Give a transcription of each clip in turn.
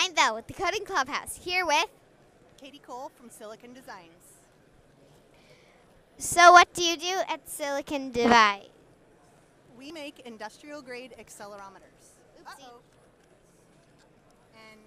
Ryan Bell with the Coding Clubhouse, here with... Katie Cole from Silicon Designs. So what do you do at Silicon Designs? We make industrial grade accelerometers. Oopsie. Uh-oh. And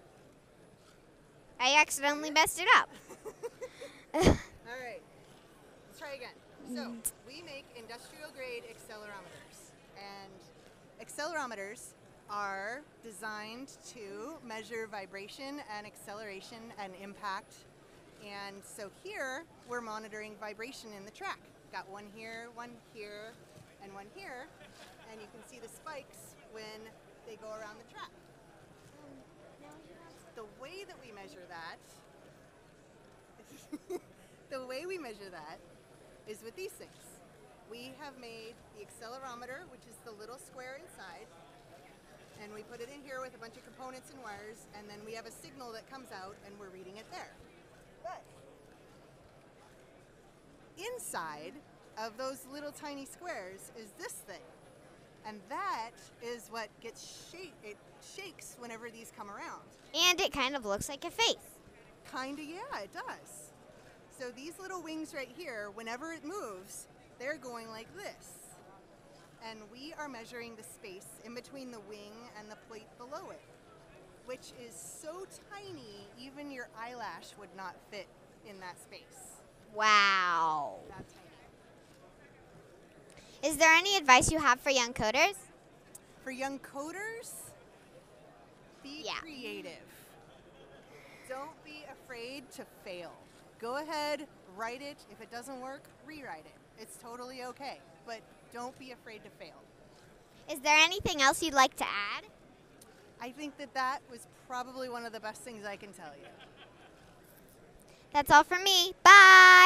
I accidentally messed it up. all right, let's try again. So we make industrial grade accelerometers, and accelerometers are designed to measure vibration and acceleration and impact. And so here we're monitoring vibration in the track. Got one here, and one here, and you can see the spikes when they go around the track. The way that we measure that, is with these things. We have made the accelerometer, which is the little square inside, and we put it in here with a bunch of components and wires, and then we have a signal that comes out, and we're reading it there. But inside of those little tiny squares is this thing, and that is what gets it shakes whenever these come around. And it kind of looks like a face. Kinda, yeah, it does. So these little wings right here, whenever it moves, they're going like this. And we are measuring the space in between the wing and the plate below it, which is so tiny, even your eyelash would not fit in that space. Wow. That tiny. Is there any advice you have for young coders? For young coders, be creative. Don't be afraid to fail. Go ahead, write it. If it doesn't work, rewrite it. It's totally okay, but don't be afraid to fail. Is there anything else you'd like to add? I think that was probably one of the best things I can tell you. That's all from me. Bye!